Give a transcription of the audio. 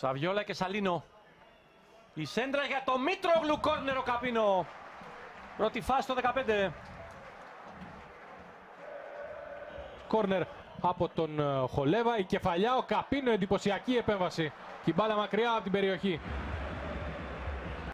Σαβιόλα και Σαλίνο. Η σέντρα για το Μήτρογλου, κόρνερ ο Καπίνο. Πρώτη φάση το 15. Κόρνερ από τον Χολέβα, η κεφαλιά, ο Καπίνο, εντυπωσιακή επέμβαση. Και η μπάλα μακριά από την περιοχή.